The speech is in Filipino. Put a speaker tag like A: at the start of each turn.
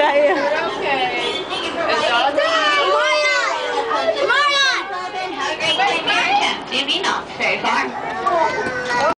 A: Ligaya.
B: Okay. It's all done.
C: Come on!
D: Maybe not so far.